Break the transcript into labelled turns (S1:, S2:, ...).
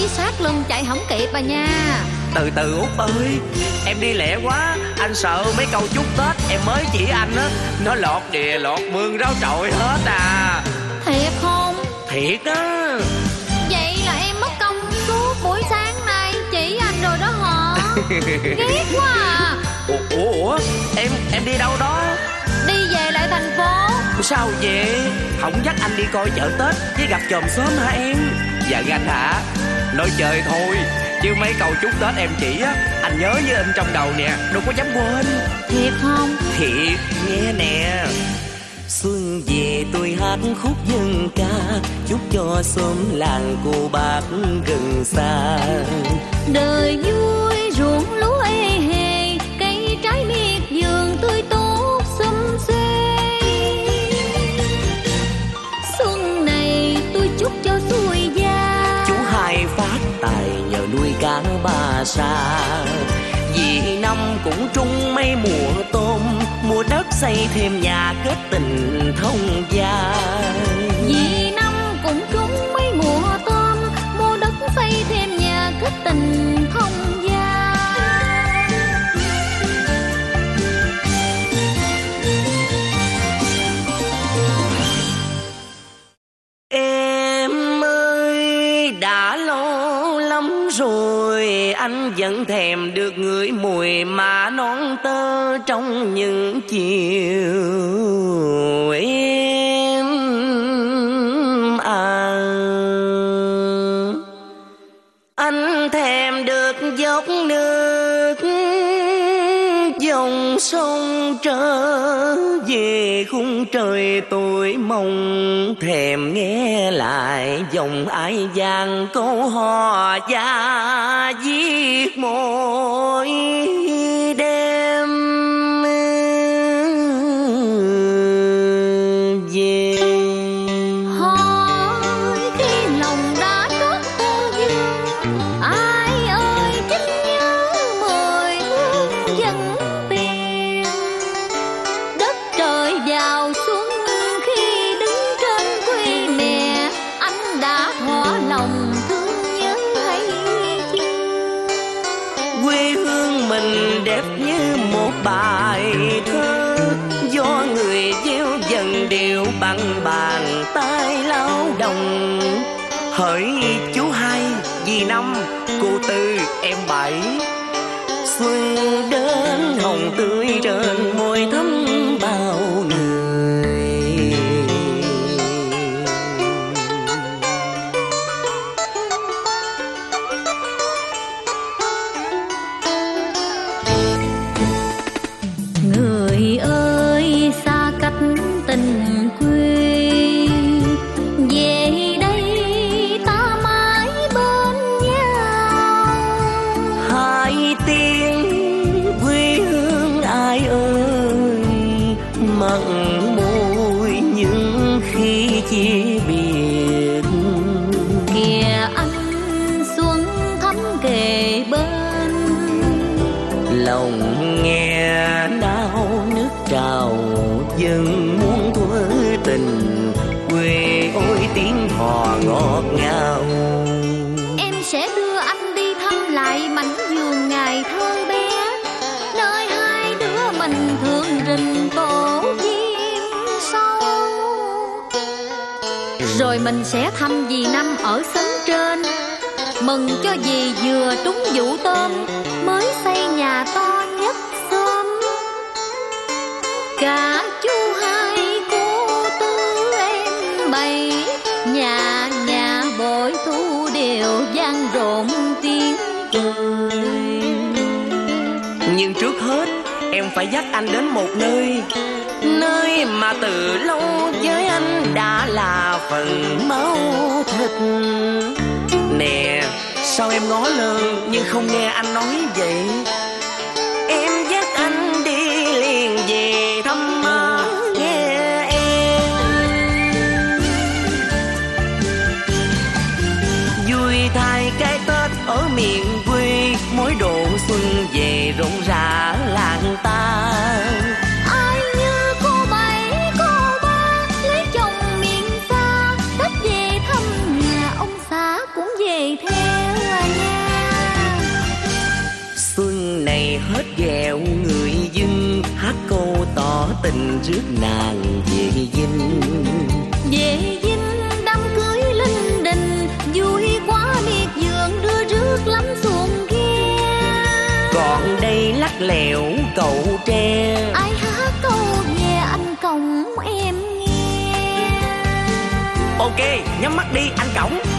S1: sát lưng chạy không kịp à nha.
S2: Từ từ Út ơi, em đi lẹ quá. Anh sợ mấy câu chúc Tết em mới chỉ anh á, nó lọt đìa lọt mương ráo trội hết à.
S1: Thiệt không?
S2: Thiệt á.
S1: Vậy là em mất công suốt buổi sáng nay chỉ anh rồi đó hả? Ghét quá à.
S2: Ủa em đi đâu đó?
S1: Đi về lại thành phố.
S2: Sao vậy? Không dắt anh đi coi chợ Tết với gặp chòm xóm hả em? Dạ anh hả? Nói chơi thôi, chứ mấy câu chúc Tết em chỉ á, anh nhớ như in trong đầu nè, đâu có dám quên.
S1: Thiệt không?
S2: Thiệt, nghe nè.
S3: Xuân về tôi hát khúc dân ca, chúc cho xóm làng cô bác gần xa.
S1: Đời vui ruộng lúa ê hề, cây trái miệt vườn tươi tốt xum xuê. Xuân này tôi chúc cho xuôi gia,
S3: chú hai phát tài nhờ nuôi cá ba sa. Vì năm cũng trúng mấy mùa tôm, mua đất xây thêm nhà kết tình thông gia.
S1: vì năm cũng trúng mấy mùa tôm, mua đất xây thêm nhà kết tình thông gia.
S3: Em ơi, đã lâu lắm rồi anh vẫn thèm được ngửi mùi má non tơ trong những chiều em à. Anh thèm được dốc nước dòng sông trở về khung trời tôi mong, thèm nghe lại dòng ai vang câu hò gia viết mỗi đêm về.
S1: Hỏi khi lòng đã trót cô dương, ai ơi chính nhớ mười hương dân tiền. Đất trời vào xuân khi đứng trên quê mẹ, anh đã thỏa lòng thương nhớ hay chưa?
S3: Quê hương mình đẹp như một bài thơ, do người gieo dần đều bằng bàn tay lao động. Hỡi chú hai, dì năm, cô tư, em bảy, xuân đến hồng tươi trên môi thắm bao người.
S1: Người ơi xa cách tình quê, về đây ta mãi bên nhau.
S3: Hai tiếng quê hương ai ơi, mặn môi những khi chia biệt.
S1: Kìa anh xuân thắm kề bên,
S3: Lòng nghe nao nước trào dâng muốn thuở tình, quê ôi tiếng hò ngọt ngào.
S1: em sẽ đưa anh đi thăm lại mảnh vườn ngày thơ bé, nơi hai đứa mình thường rình tổ chim sâu. Rồi mình sẽ thăm dì năm ở xóm trên, mừng cho dì vừa trúng vụ tôm, mới xây nhà to nhất xóm. Cả chú hai cô tư em bảy, nhà nhà bội thu đều vang rộn tiếng cười.
S3: Nhưng trước hết em phải dắt anh đến một nơi, nơi mà từ lâu với anh đã là phần máu thịt. Nè, sao em ngó lơ nhưng không nghe anh nói vậy? Em dắt anh đi liền về thăm má nghe em. Vui thay cái Tết ở miền quê, mỗi độ xuân về rộn rã làng ta.
S1: Ai như cô bảy cô ba lấy chồng miền xa, Tết về thăm nhà ông xã cũng về theo.
S3: hết ghẹo người dưng, hát câu tỏ tình rước nàng về dinh.
S1: Về dinh đám cưới linh đình, vui quá miệt vườn đưa rước lắm xuồng ghe.
S3: Còn đây lắc lẻo cầu tre,
S1: Ai hát câu về anh cổng em nghe.
S2: Ok, nhắm mắt đi anh Cổng.